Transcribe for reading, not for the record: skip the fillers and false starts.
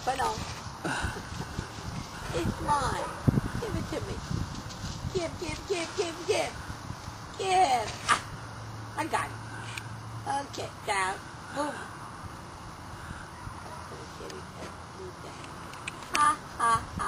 Put on. It's mine. Give it to me. Give. Give. Ah, I got it. Okay, down. Boom. Ha, ha, ha.